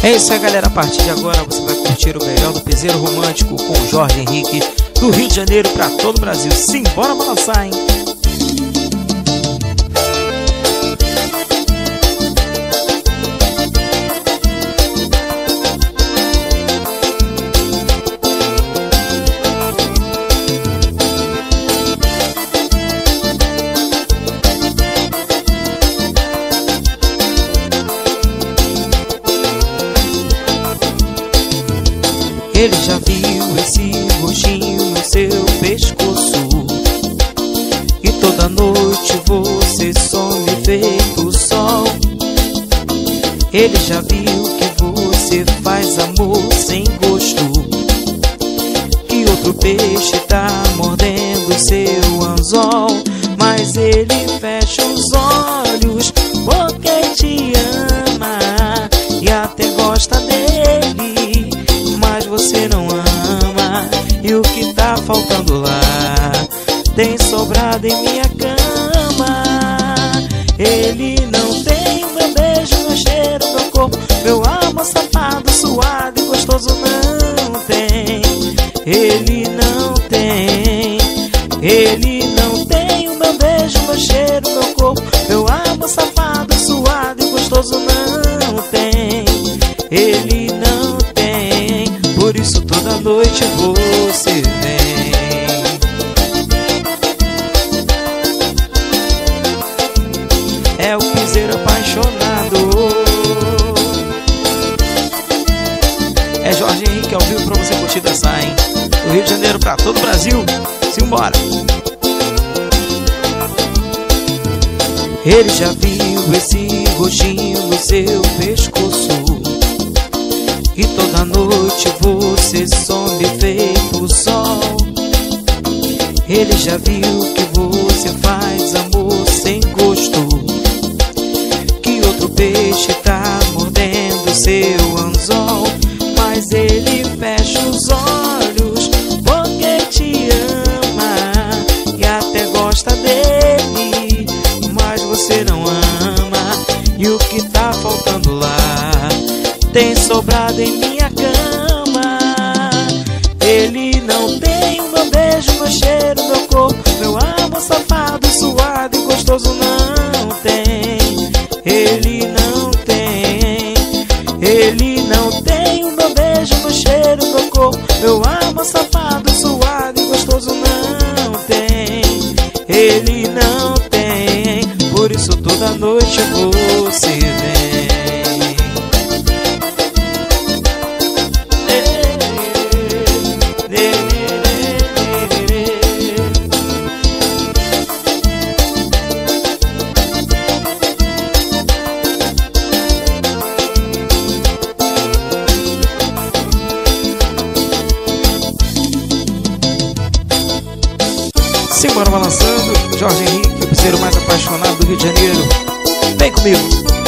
É isso aí, galera. A partir de agora você vai curtir o melhor do piseiro romântico com o Jorge Henrique, do Rio de Janeiro para todo o Brasil. Simbora balançar, hein? Ele já viu esse rostinho no seu pescoço, e toda noite você some feito sol. Ele já viu que você faz amor sem gosto, que outro peixe tá mordendo seu anzol. Mas ele fecha os olhos porque te ama e até gosta dele, mas você não ama. E o que tá faltando lá tem sobrado em minha cama. Ele não tem meu beijo, meu cheiro, meu corpo, meu amor safado, suado e gostoso. Não tem, ele não tem. Ele não tem o meu beijo, meu cheiro, meu corpo, meu amor safado, suado e gostoso. Não tem, ele não tem. Por isso toda noite você vem. É o piseiro apaixonado. É Jorge Henrique ao vivo pra você curtir dançar, hein? Do Rio de Janeiro pra todo o Brasil. Simbora! Ele já viu esse rostinho no seu pescoço, e toda noite você some feito sol. Ele já viu que você faz amor sem gosto, que outro peixe tá mordendo seu anzol. Mas ele fecha os olhos porque te ama e até gosta dele, mas você não ama. E o que tá faltando lá tem sobrado em minha cama. Ele não tem o meu beijo, meu cheiro, meu corpo, meu amor safado, suado e gostoso. Não tem, ele não tem. Ele não tem o meu beijo, meu cheiro, meu corpo, meu amor safado, suado e gostoso. Não tem, ele não tem. Por isso toda noite você vem. Simbora balançando, Jorge Henrique, o piseiro mais apaixonado do Rio de Janeiro. Vem comigo.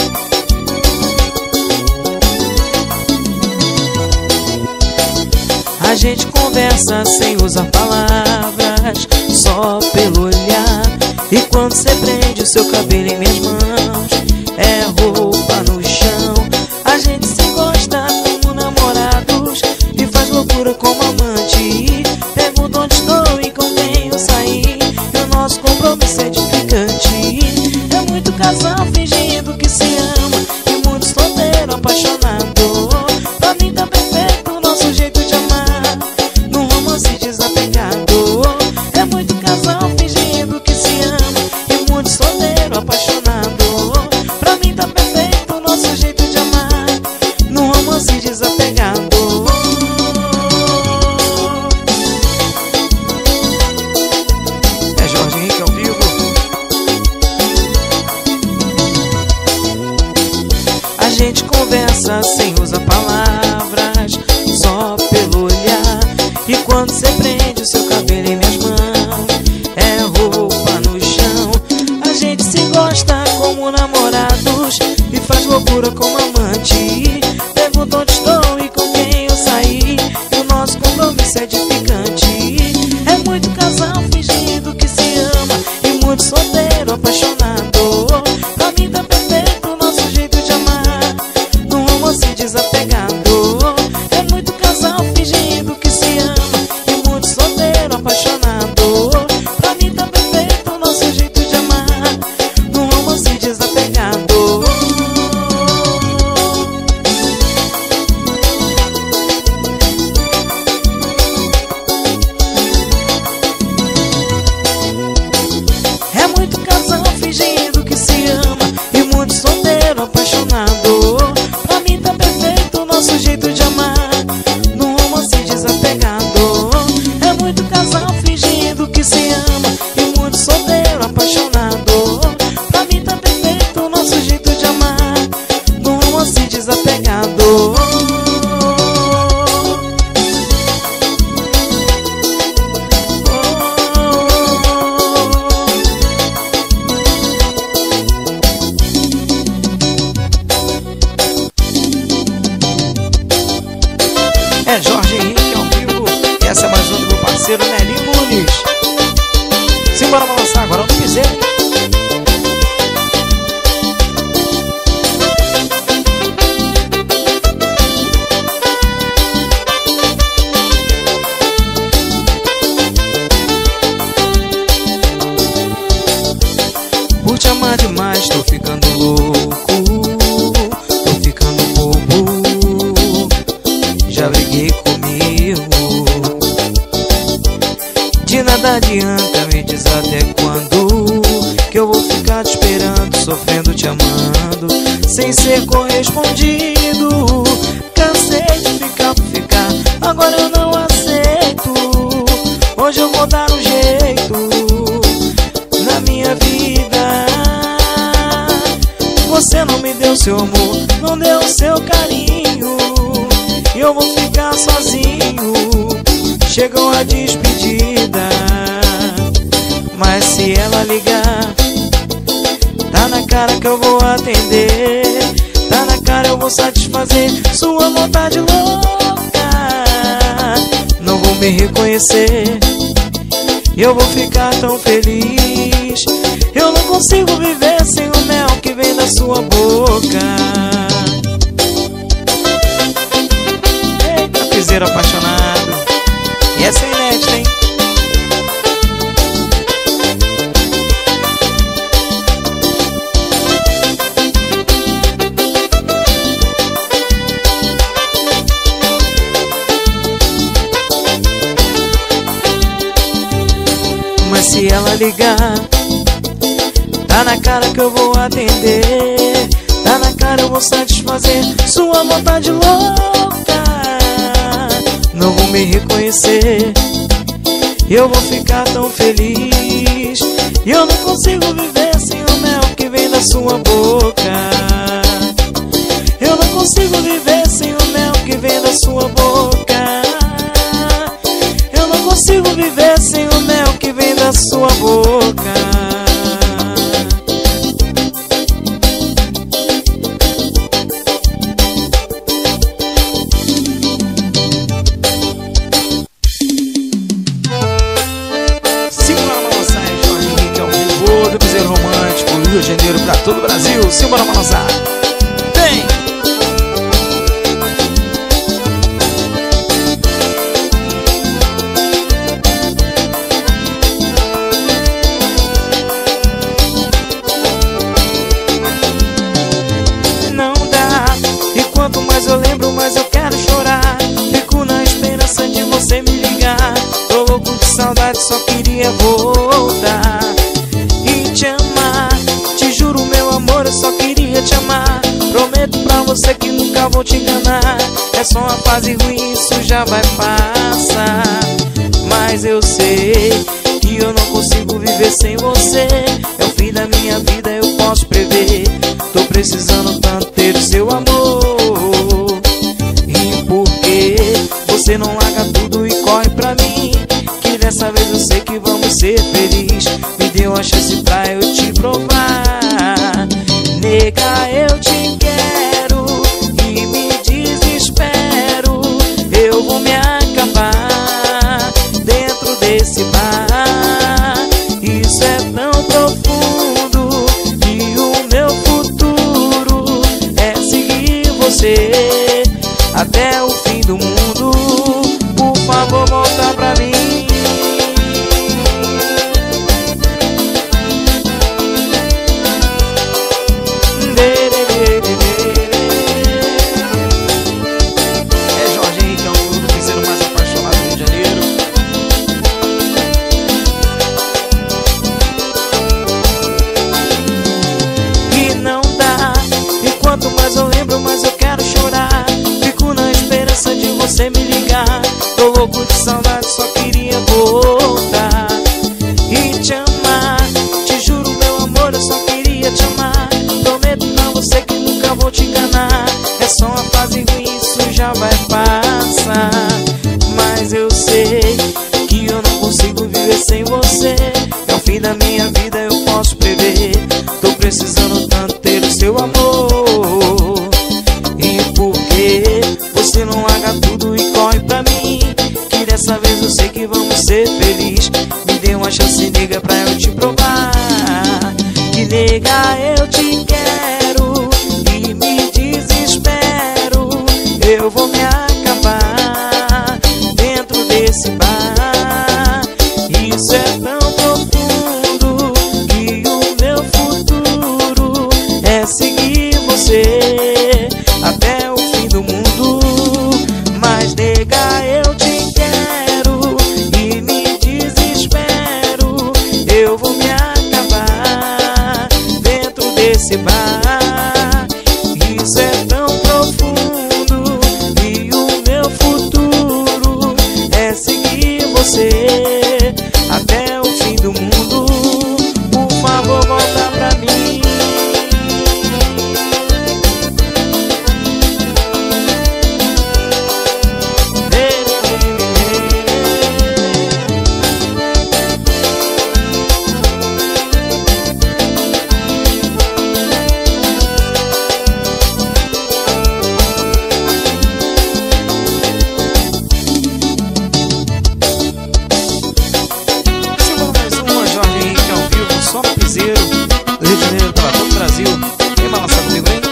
A gente conversa sem usar palavras, só pelo olhar. E quando cê prende o seu cabelo em minhas mãos, é roupa no chão. A gente se gosta como namorados e faz loucura como amante. Pergunta onde estou e com quem eu saí, e o nosso compromisso é edificante. É muito casal fingindo que se ama e muito solteiro apaixonado. Pra mim tá perfeito o nosso jeito de amar, num romance desapegado. É muito casal fingindo que se ama e muito solteiro apaixonado. Pra mim tá perfeito o nosso jeito de amar, num romance desapegado. É Jorge Henrique ao vivo. A gente conversa sem usar palavras, só pelo olhar. E quando cê prende o seu cabelo em minhas mãos, é roupa no chão. A gente se gosta como namorados e faz loucura como amante. Pergunta onde estou e com quem eu saí, e o nosso compromisso é edificante. É muito casal fingindo que se ama e muito solteiro apaixonado. Pra mim tá perfeito o nosso jeito de amar, num romance desapegado. fazer. Por te amar demais, tô ficando louco, tô ficando bobo. Já briguei comigo. De nada adianta, me diz até quando que eu vou ficar te esperando, sofrendo, te amando, sem ser correspondido. Cansei de ficar por ficar, agora eu não aceito. Hoje eu vou dar um jeito na minha vida. Você não me deu seu amor, não deu seu carinho, e eu vou ficar sozinho. Chegou a despedida, mas se ela ligar, tá na cara que eu vou atender, tá na cara eu vou satisfazer sua vontade louca. Não vou me reconhecer, eu vou ficar tão feliz. Eu não consigo viver sem o mel que vem da sua boca. Eita, piseiro apaixonado. E essa é inédita, hein? Mas se ela ligar, tá na cara que eu vou atender, tá na cara eu vou satisfazer sua vontade louca. Não vou me reconhecer, eu vou ficar tão feliz. E eu não consigo viver sem o mel que vem da sua boca. Eu não consigo viver sem o mel que vem da sua boca. Eu não consigo viver sem o mel que vem da sua boca. Rio de Janeiro pra todo o Brasil. Simbora balançar. Vem! Não dá, e quanto mais eu lembro, mais eu quero chorar. Fico na esperança de você me ligar. Tô louco de saudade, só queria voltar e te amar. Eu só queria te amar. Prometo pra você que nunca vou te enganar. É só uma fase ruim, isso já vai passar. Mas eu sei que eu não consigo viver sem você. É o fim da minha vida, eu posso prever. Tô precisando tanto ter o seu amor. E por que você não larga tudo e corre pra mim? Que dessa vez eu sei que vamos ser felizes. Me dê uma chance pra eu te provar. Nega, eu te quero e me desespero. Eu vou me acabar dentro desse bar. Isso é tão profundo e o meu futuro é seguir você até o fim do mundo. Por favor, volta pra mim. Você me ligar, tô louco de saudade, só queria voltar e te amar. Te juro, meu amor, eu só queria te amar. Prometo pra você que nunca vou te enganar. É só uma fase ruim, isso já vai passar. Mas eu sei que eu não consigo viver sem você. É o fim da minha vida, eu posso prever. Tô precisando tanto ter o seu amor. E por que você não larga tudo e corre pra mim? Que dessa vez eu sei que vamos ser felizes. Me dê uma chance, nega, pra eu te provar. nega, eu te quero e me desespero. Eu vou me acabar dentro desse bar. Isso é tão profundo e o meu futuro é seguir você até o fim do mundo. Mas nega, eu te quero e me desespero. Eu vou me acabar dentro desse bar. Isso é tão profundo e o meu futuro é seguir você até o fim do mundo. Por favor, volta pra mim. Do Rio de Janeiro para todo o Brasil. Vem balançar comigo, hein?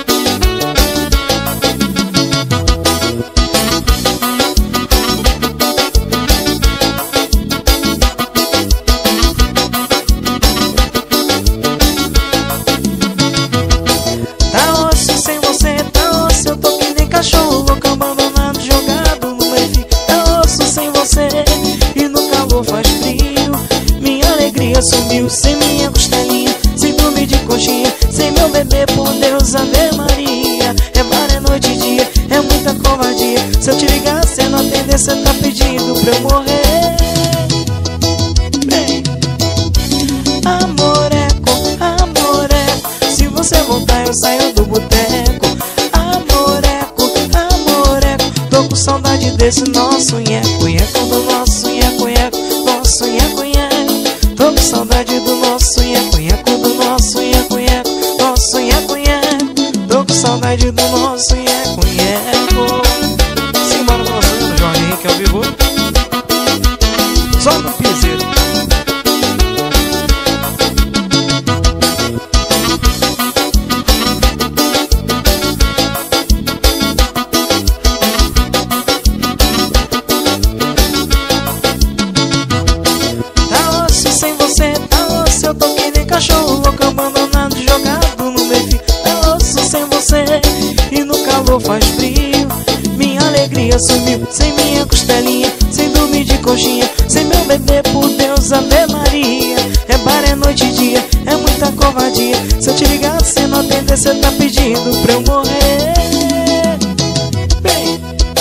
Tá osso sem você, tá osso. Eu tô que nem cachorro louco abandonado, jogado no meio. Tá osso sem você e no calor faz frio. Minha alegria sumiu sem minha costelinha, sem dormir de coxinha, sem meu bebê, por Deus, Ave Maria. É mar, é noite e dia, é muita covardia. Se eu te ligar, cê não atender, cê tá pedindo pra eu morrer. Bem, amoreco, amoreco, se você voltar eu saio do boteco. Amoreco, amoreco, tô com saudade desse nosso nheco, nheco do nosso nheco, nheco, nosso nheco, nheco. Tô com saudade do nosso nheco, nheco, do nosso nheco, nheco, nosso nheco, nheco. Tô com saudade do nosso nheco, nheco. Simbora balançando, Jorge Henrique ao vivo. Só no piseiro. Eu tô que nem cachorro louco abandonado, jogado no meio. Tá osso sem você e no calor faz frio. Minha alegria sumiu sem minha costelinha, sem dormir de coxinha, sem meu bebê, por Deus, Ave Maria. É bar, é noite e dia, é muita covardia. Se eu te ligar, cê não atender, cê tá pedindo pra eu morrer. Bem,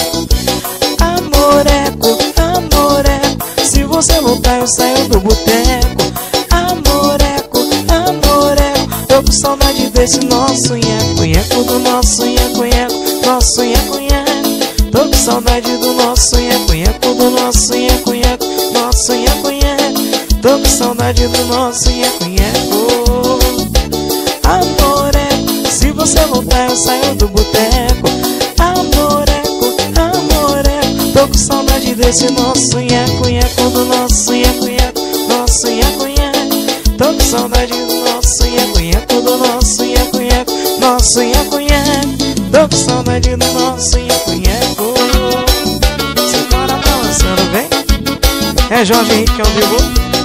amoreco, amoreco, se você voltar eu saio do boteco. Amoreco, amoreco, tô com saudade desse nosso nheco, nheco do nosso nheco, nheco, nosso nheco, nheco. Tô com saudade do nosso nheco, nheco do nosso nheco, nheco, nosso nheco, nheco. Tô com saudade do nosso nheco, nheco. Amoreco, se você voltar eu saio do boteco. Amoreco, amoreco, tô com saudade desse nosso nheco, nheco do nosso nheco, nheco, nosso nheco, nheco. Tô com saudade do nosso nheco, nheco, do nosso nheco, nheco, nosso nheco, nheco. Tô com saudade do nosso nheco, nheco. Simbora balançando, vem. É Jorge Henrique ao vivo.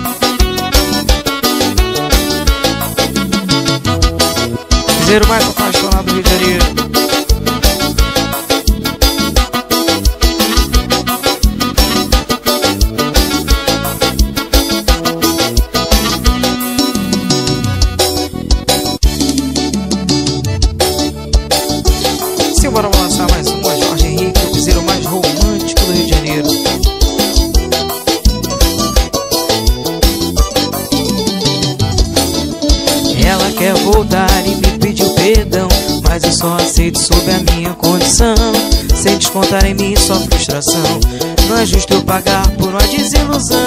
Piseiro mais apaixonado do Rio de Janeiro. Bora lançar mais uma, Jorge Henrique, o piseiro mais romântico do Rio de Janeiro. Ela quer voltar e me pediu perdão, mas eu só aceito sob a minha condição, sem descontar em mim sua frustração. Não é justo eu pagar por uma desilusão.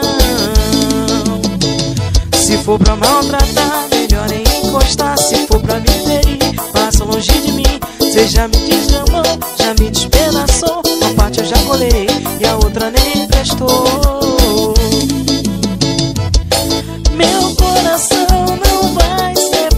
Se for pra maltratar, melhor nem encostar. Se for pra me ferir, passa longe de mim. Você já me desgamou, já me despedaçou. Uma parte eu já colei e a outra nem prestou. Meu coração não vai ser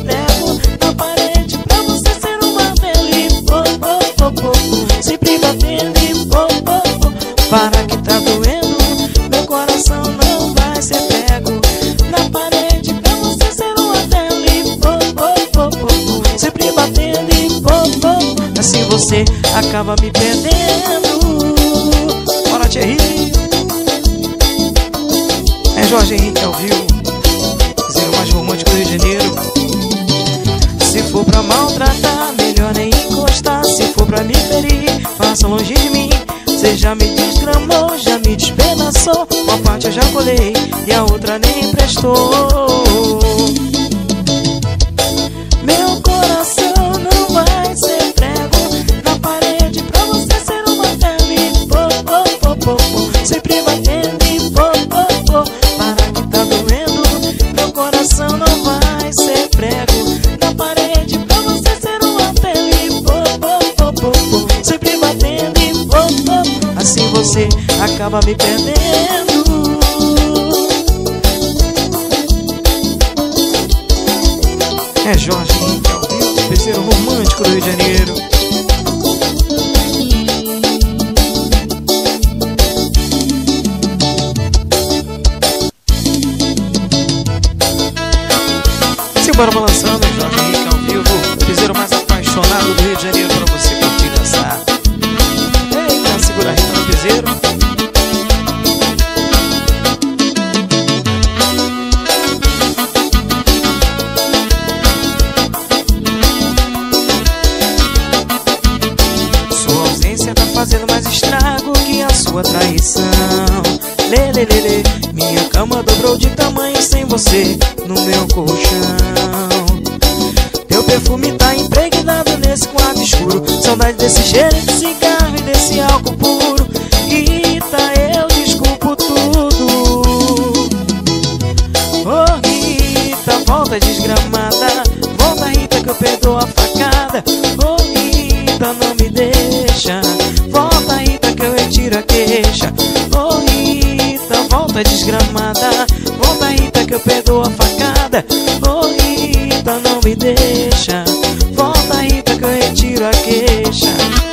sempre batendo e para que tá doendo, meu coração não vai ser prego na parede pra você ser um hotel e sempre batendo e assim você acaba me perdendo. Bora, Thierry. É Jorge Henrique ao vivo, zero mais romântico do Rio de Janeiro. Se for pra maltratar, melhor nem encostar. Se for pra me ferir, passa longe de mim. Você já me desgramou, já me despedaçou. Uma parte eu já colei e a outra nem prestou. Meu coração não vai ser prego na parede pra você ser uma tele. Sempre batendo e para que tá doendo. Meu coração não vai ser prego na parede pra você ser uma tele. Sempre batendo e assim você acaba me perdendo. É Jorge Henrique ao vivo, terceiro romântico do Rio de Janeiro. Simbora balançando, Jorge Henrique ao vivo, terceiro mais apaixonado do Rio de Janeiro, pra você curtir e dançar. Eita, segura a rima no piseiro. Sua ausência tá fazendo mais estrago que a sua traição. Lê, lê, lê, lê. Minha cama dobrou de tamanho sem você no meu colchão. Teu perfume tá impregnado nesse quarto escuro. Saudade desse cheiro de cigarro e desse álcool puro. Rita, eu desculpo tudo. Oh Rita, volta desgramada. Volta Rita que eu perdoo a facada. Oh Rita, não me deixa. Volta Rita que eu retiro a queixa. Oh Rita, volta desgramada. Volta Rita que eu perdoo a facada. Oh Rita, não me deixa. Volta Rita que eu retiro a queixa.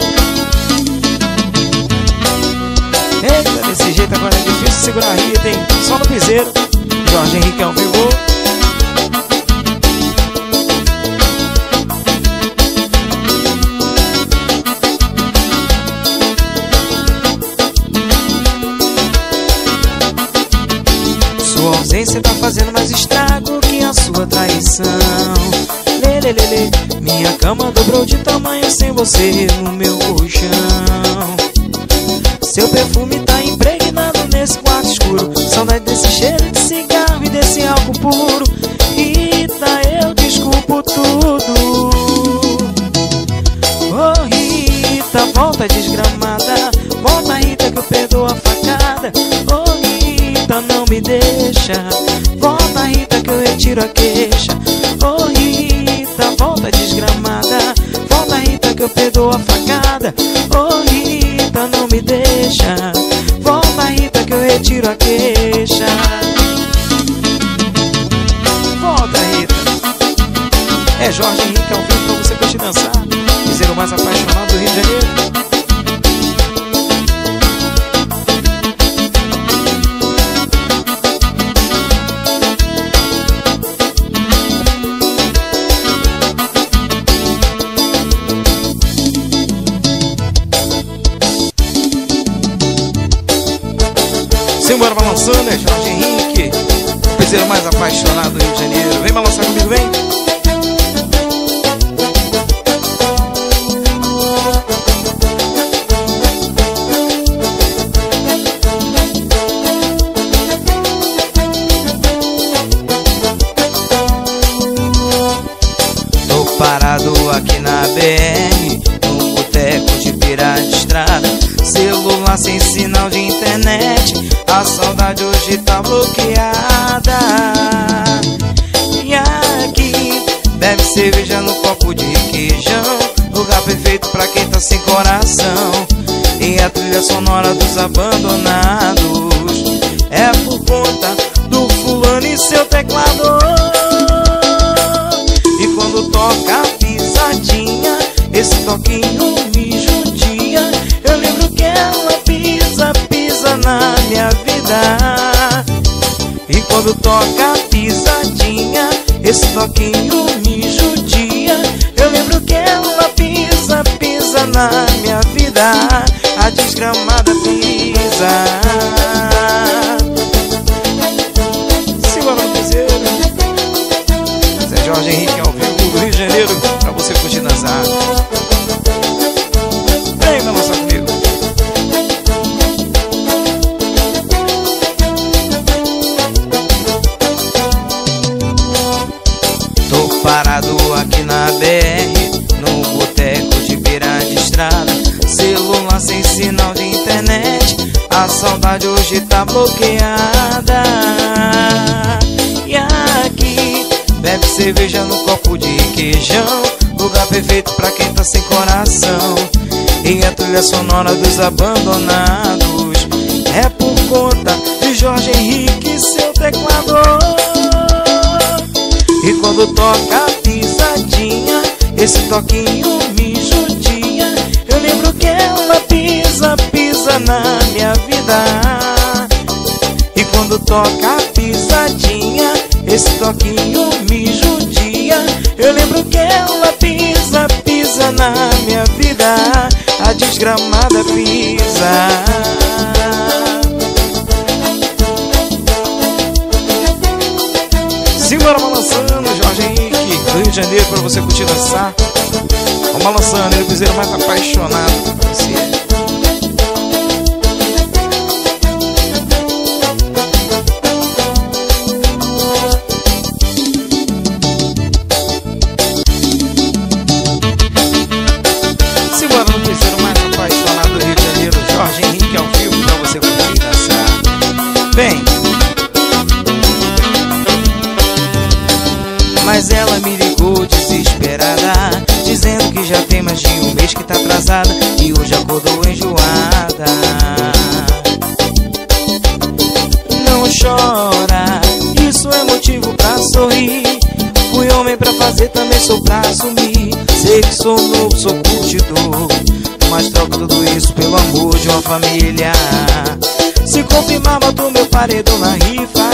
Eita, desse jeito agora é difícil segurar a Rita, hein? Só no piseiro. Jorge Henrique ao vivo. Sua ausência tá fazendo mais estrago que a sua traição. Lê, lê, lê, lê. Minha cama dobrou de tamanho sem você no meu colchão. Seu perfume tá impregnado nesse quarto escuro. Saudade desse cheiro de cigarro e desse álcool puro. Rita, eu desculpo tudo. Oh Rita, volta desgramada. Volta Rita que eu perdoo a facada. Oh Rita, não me deixa. Volta Rita que eu retiro a queixa. Oh Rita, volta desgramada. Volta Rita que eu perdoo a facada. Oh Rita, não me deixa. Volta Rita que eu retiro a queixa. Volta Rita. É Jorge Henrique ao vivo pra você curtir e dançar. Dizer o mais apaixonado do Rio de Janeiro. Simbora balançando, é Jorge Henrique, o piseiro mais apaixonado do Rio de Janeiro. Vem balançar comigo, vem. Tô parado aqui na BR, num boteco de beira de estrada. Celular sem sinal de internet, a saudade hoje tá bloqueada. E aqui bebe cerveja no copo de requeijão, lugar perfeito pra quem tá sem coração. E a trilha sonora dos abandonados é por conta do fulano e seu teclado. E quando toca a pisadinha, esse toquinho me quando toca a pisadinha, esse toquinho me judia. Eu lembro que ela pisa, pisa na minha vida, a desgramada pisa. Simbora no piseiro. Zé Jorge Henrique ao vivo do Rio de Janeiro, pra você curtir dançar. Vem balançar comigo. Tô parado aqui na BR, no boteco de beira de estrada, celular sem sinal de internet, a saudade hoje tá bloqueada. E aqui, bebe cerveja no copo de queijão, lugar perfeito pra quem tá sem coração. E a trilha sonora dos abandonados é por conta de Jorge Henrique, seu teclador. E quando toca a pisadinha, esse toquinho me judia. Eu lembro que ela pisa, pisa na minha vida. E quando toca a pisadinha, esse toquinho me judia. Eu lembro que ela pisa, pisa na minha vida, a desgramada pisa. Simbora balançando, Jorge Henrique do Rio de Janeiro, pra você curtir dançar. Vamos balançando, ele é o piseiro mais apaixonado pra você. Simbora no piseiro mais apaixonado do Rio de Janeiro, Jorge Henrique ao vivo, pra você curtir e dançar. Vem! Mas ela me ligou desesperada, dizendo que já tem mais de um mês que tá atrasada e hoje acordou enjoada. Não chora, isso é motivo pra sorrir. Fui homem pra fazer, também sou pra assumir. Sei que sou novo, sou curtidor, mas troco tudo isso pelo amor de uma família. Se confirmar, boto meu paredão na rifa.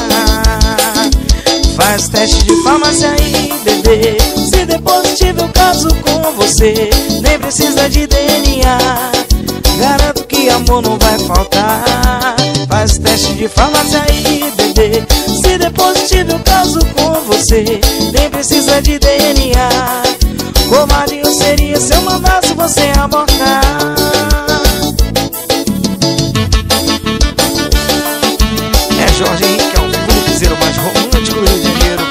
Faz teste de farmácia aí, bebê. Se der positivo eu caso com você, nem precisa de DNA, garanto que amor não vai faltar. Faz teste de farmácia aí, bebê. Se der positivo eu caso com você, nem precisa de DNA. Covarde eu seria se eu mandasse você abortar. É Jorge Henrique ao vivo no piseiro mais romântico do Rio de Janeiro.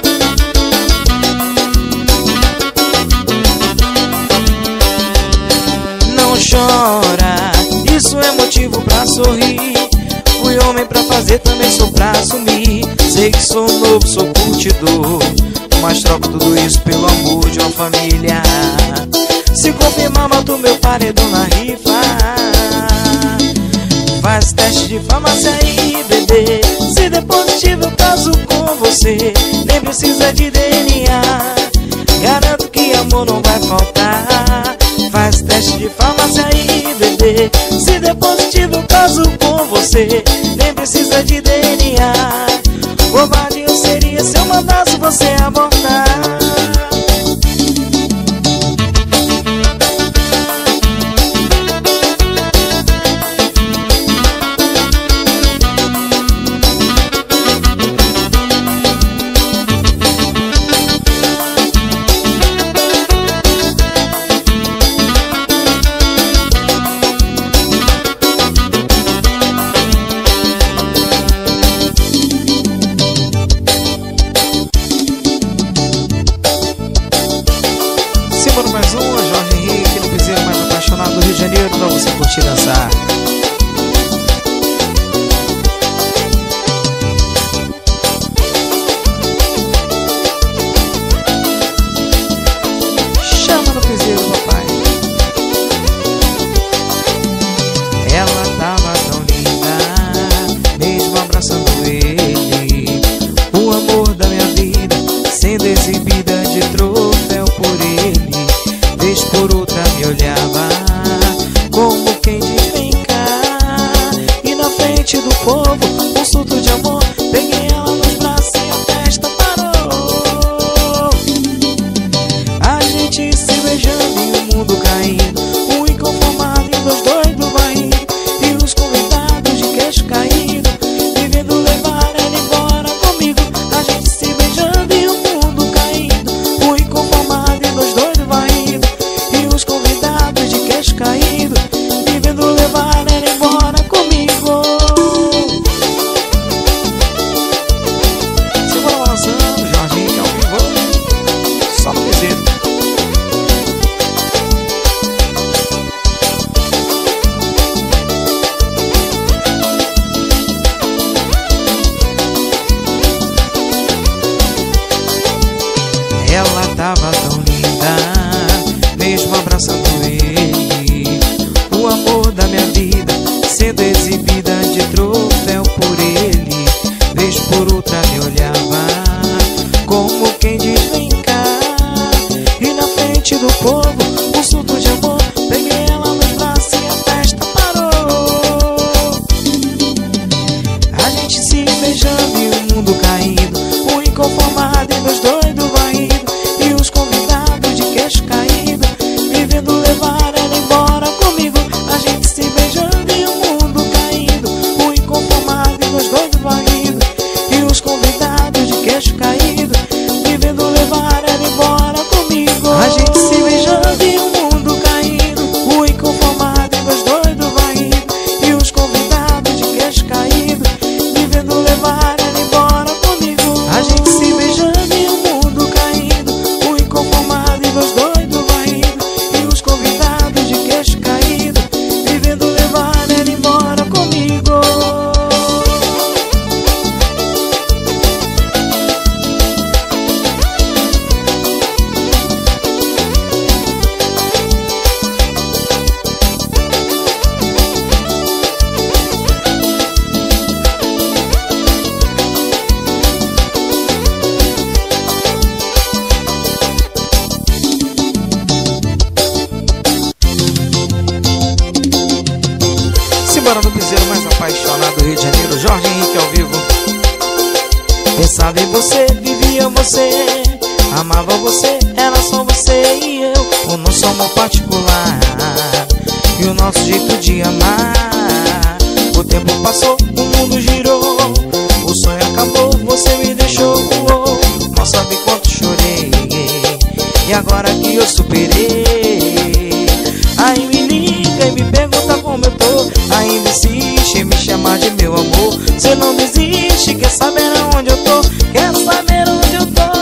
Não chora, isso é motivo pra sorrir. Fui homem pra fazer, também sou pra assumir. Sei que sou novo, sou curtidor, mas troco tudo isso pelo amor de uma família. Se confirmar, mato meu paredão na rifa. Faz teste de farmácia aí, bebê. Se der positivo eu caso com você, nem precisa de DNA, garanto que amor não vai faltar. Faz teste de farmácia aí, bebê. Se der positivo eu caso com você, nem precisa de DNA. Covarde eu seria se eu mandasse você abortar. Mais uma, Jorge Henrique no piseiro mais apaixonado do Rio de Janeiro, pra você curtir e dançar. Chama no piseiro, papai. Ela tava tão linda, mesmo abraçando ele, o amor da minha vida, sendo exibida de troféu por ele. Vez por outra me olhava, como quem diz vem cá. E na frente do povo, um surto de amor, peguei ela nos num surto de amor, peguei ela nos braços e a festa parou. A gente se beijando e o mundo caído, o inconformado e meus doidos varridos, e os convidados de queixo caído, vivendo levar ela embora comigo. A gente se beijando e o mundo caído, o inconformado e meus doidos varridos, e os convidados de queixo caído, vivendo levar ela embora comigo. A gente se beijando e o mundo caído, o inconformado e meus doidos varridos, e os convidados de queixo caído, vivendo levar ela embora comigo. A gente se beijando e o mundo caído, o inconformado e meus doidos varridos, e os convidados de queixo caído, vivendo levar ela embora comigo. Simbora no piseiro mais apaixonado do Rio de Janeiro, Jorge Henrique ao vivo. Pensava em você, vivia você, amava você, era só você e eu. O nosso amor particular e o nosso jeito de amar. O tempo passou, o mundo girou, o sonho acabou, você me deixou. Não sabe quanto chorei, e agora que eu superei. Aí me liga e me pergunta como eu tô, ainda insiste em me chamar de meu amor. Você não desiste, quer saber aonde eu tô, quer saber onde eu tô.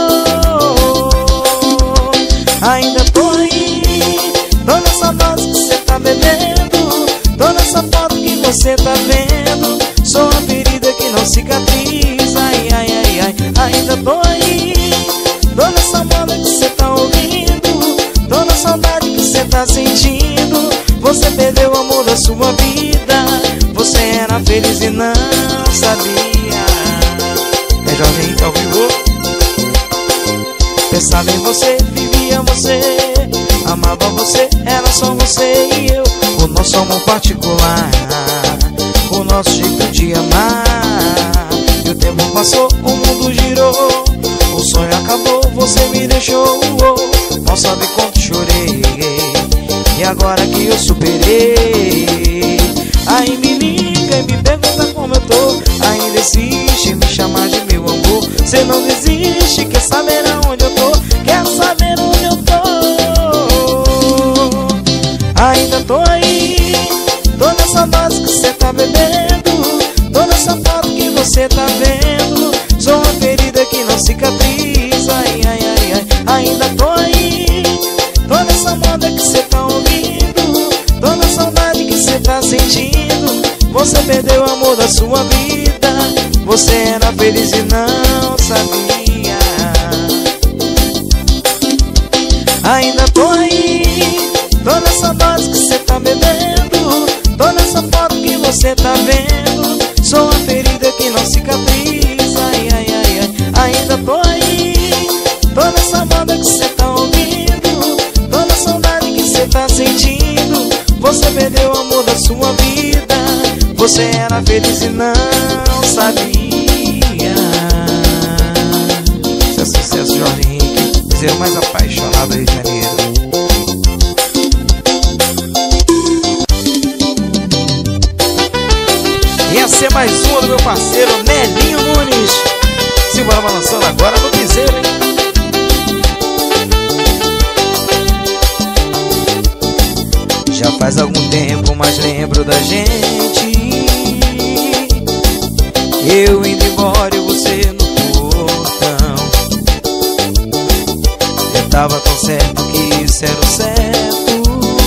Ainda tô aí, tô nessa dose que você tá bebendo, tô nessa foto que você tá vendo. Sou uma ferida que não cicatriza, ai, ai, ai, ai. Ainda tô aí, tô nessa moda que você tá ouvindo, tô na saudade que você tá sentindo. Você perdeu o amor da sua vida, você era feliz e não sabia. É Jorge Henrique ao vivo. Pensava em você, vivia você, amava você, era só você e eu. O nosso amor particular, o nosso jeito de amar. E o tempo passou, o mundo girou, o sonho acabou, você me deixou. Não sabe quanto chorei, e agora que eu superei. Aí me liga e me pergunta como eu tô, ainda insiste em me chamar de meu amor. Você não desiste, quer saber aonde eu tô, quer saber onde eu tô. Ainda tô aí, tô nessa dose que você tá bebendo, tô nessa foto que você tá vendo. Sou uma ferida que não cicatriza, ai, ai, ai, ai. Ainda tô aí, tô nessa moda que você tá ouvindo, tô na saudade que você tá sentindo. Você perdeu o amor da sua vida, você era feliz e não sabia. Ainda tô aí, tô nessa dose que você tá bebendo, tô nessa foto que você tá vendo. Sou uma ferida que não cicatriza, ai, ai, ai, ai. Ainda tô aí, tô nessa moda que você tá ouvindo, tô na saudade que você tá sentindo. Você perdeu o amor da sua vida, você era feliz e não sabia. Isso é sucesso, Jorge Henrique, dizer o mais apaixonado do Rio de Janeiro. E essa é mais uma do meu parceiro Nelinho Nunes. Simbora balançando agora no piseiro, hein? Já faz algum tempo, mas lembro da gente, eu indo embora e você no portão. Eu tava tão certo que isso era o certo,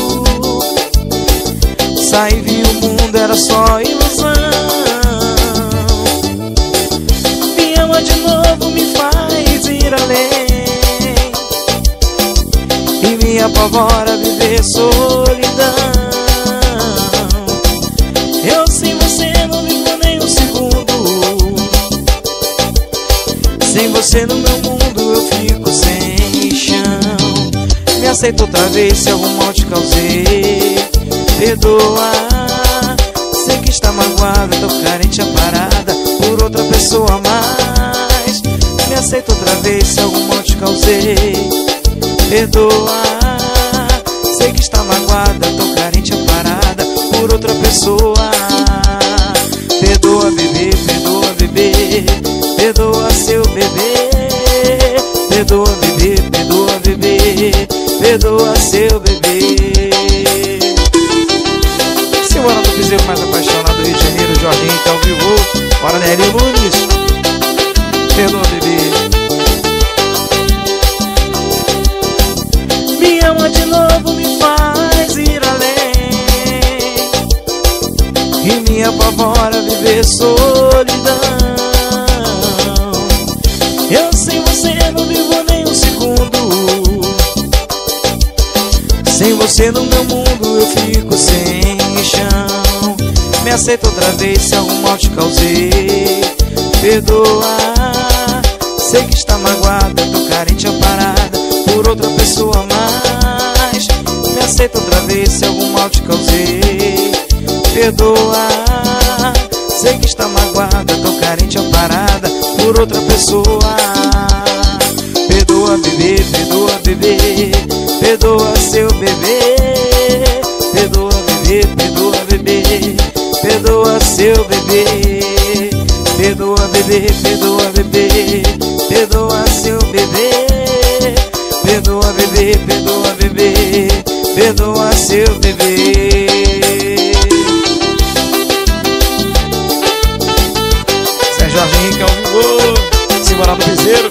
saí, vi o mundo, era só ilusão. Me ama de novo, me faz ir além, e me apavora viver solidão. Eu sem você não vivo nem um segundo, sem você no meu mundo eu fico sem chão. Me aceita outra vez se algum mal te causei. Perdoa, sei que está magoada, tô carente, parada por outra pessoa mais. Me aceita outra vez se algum mal te causei. Perdoa, sei que está magoada, tô carente, parada por outra pessoa. Perdoa, bebê, perdoa, bebê, perdoa seu bebê. Perdoa, bebê, perdoa, bebê, perdoa seu bebê. Simbora do piseiro mais apaixonado do Rio de Janeiro, Jorginho, que é ao vivo. Bora, Nelly Nunes. Perdoa, bebê. Me ama de novo, me faz ir além, e me apavora viver solidão. Eu sem você não vivo nem um segundo. Sem você no meu mundo eu fico sem chão. Me aceita outra vez se algum mal te causei. Perdoa, sei que está magoada, tô carente, parada por outra pessoa mais. Me aceita outra vez se algum mal te causei. Perdoa, sei que está magoada, tô carente, parada por outra pessoa. Perdoa, bebê, perdoa, bebê, perdoa seu bebê. Perdoa, bebê, perdoa, bebê, perdoa seu bebê. Perdoa, bebê, perdoa, bebê, perdoa seu bebê. Perdoa, bebê, perdoa, bebê, perdoa seu bebê. Jorginho, que é o vivo. Simbora no piseiro.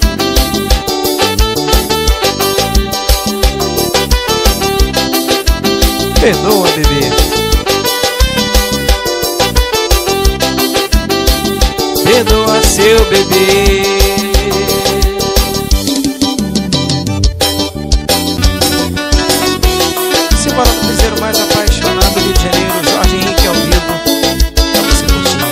Perdoa, bebê. Perdoa seu bebê. Simbora no piseiro mais apaixonado do Rio de Janeiro, Jorginho, que é o vivo. Pra você curtir.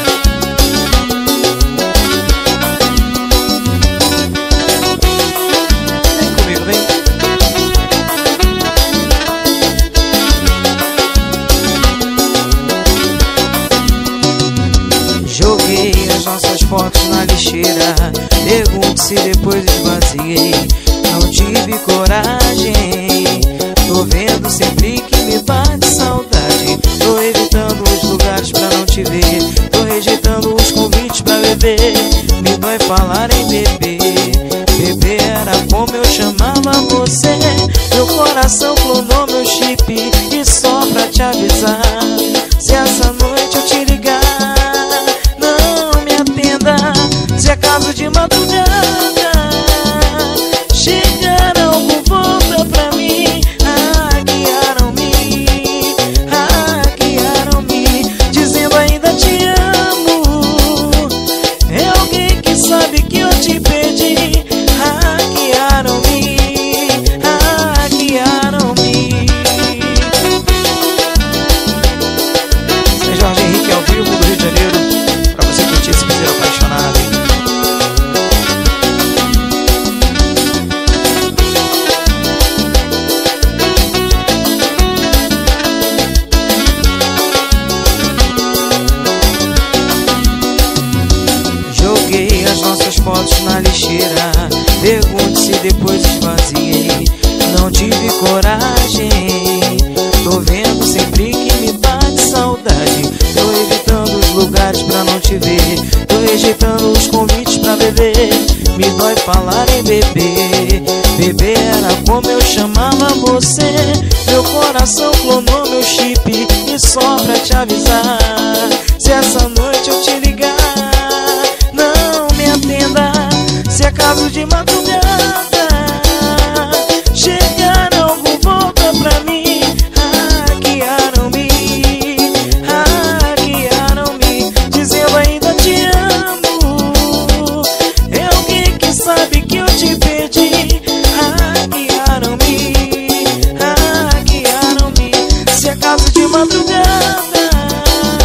Joguei as nossas fotos na lixeira, pergunto se depois esvaziei. Não tive coragem, tô vendo sempre que me bate saudade. Tô evitando os lugares pra não te ver, tô rejeitando os convites pra beber. Me dói falar em beber, beber era como eu chamava você. Meu coração clonou meu chip, e só pra te avisar, se essa noite eu te ligar, se acaso de madrugada chegaram algum volta pra mim. Hackearam-me, dizendo ainda te amo. É alguém que sabe que eu te perdi. Hackearam-me. Seu Jorge Henrique ao vivo do Rio de Janeiro, pra você curtir esse piseiro apaixonado, hein? Joguei as nossas fotos na lixeira, pergunto se depois esvaziei. Não tive coragem, tô vendo sempre que me bate saudade. Tô evitando os lugares pra não te ver, tô rejeitando os convites pra beber. Me dói falar em beber, beber era como eu chamava você. Meu coração clonou meu chip, e só pra te avisar, se essa noite eu te ligar, não me atenda. Se acaso de madrugada chegaram algum volta pra mim. Hackearam-me, dizendo ainda te amo. É alguém que sabe que eu te perdi. Hackearam-me, se acaso de madrugada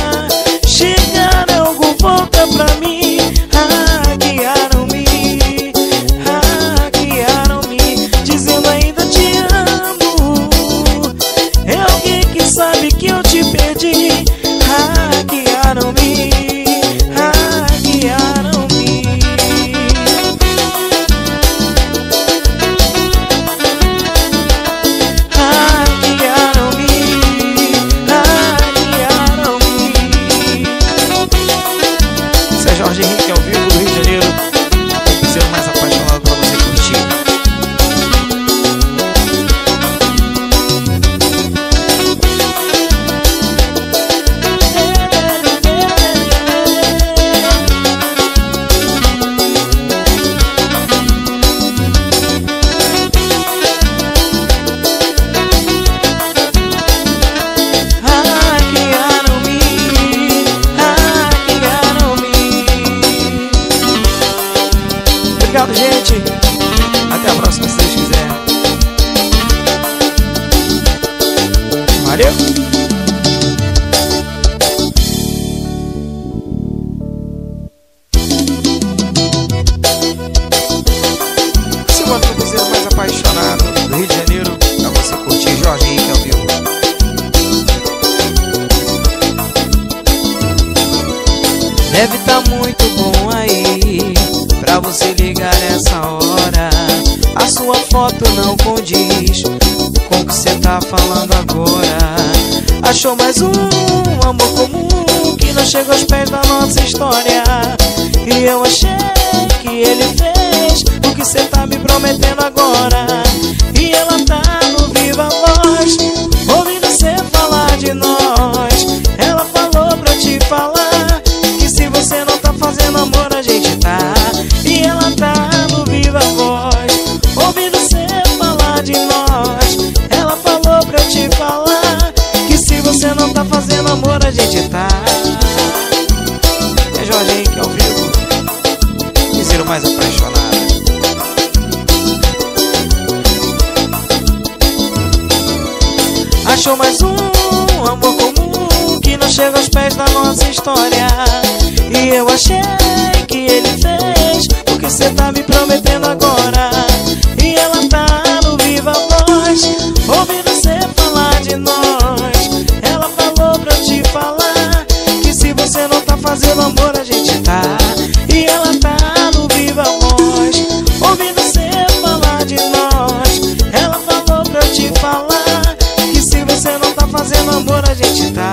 perdi. Hackearam-me, hackearam-me. Hackearam-me, hackearam-me. Esse é Jorge Henrique ao vivo do Rio de Janeiro. O piseiro mais apaixonado pra você curtir. Obrigado, gente. Até a próxima, se Deus quiser. Valeu. Simbora pro piseiro mais apaixonado do Rio de Janeiro, pra você curtir Jorge Henrique ao vivo. Deve tá muito bom aí pra você ligar nessa hora. A sua foto não condiz com o que cê tá falando agora. Achou mais um amor comum que não chega aos pés da nossa história. E eu achei que ele fez o que cê tá me prometendo agora. E ela tá no Viva Voz, ouvindo cê falar de nós. Ela falou pra te falar que se você não tá fazendo amor, a gente tá. E ela tá no Viva Voz, ouvindo cê falar de nós. Ela falou pra te falar que se você não tá fazendo amor, a gente tá. É Jorge Henrique ao vivo, piseiro mais apaixonado. Achou mais um amor comum que não chega aos pés da nossa história. E eu achei que ele fez o que cê tá me prometendo agora. E ela tá no Viva Voz, ouvindo cê falar de nós. Ela falou pra te falar que se você não tá fazendo amor, a gente tá. E ela tá no Viva Voz, ouvindo cê falar de nós. Ela falou pra te falar que se você não tá fazendo amor, a gente tá.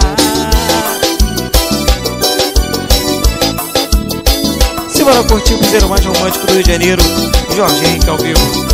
Simbora curtir o piseiro mais romântico do Rio de Janeiro, Jorge Henrique ao vivo.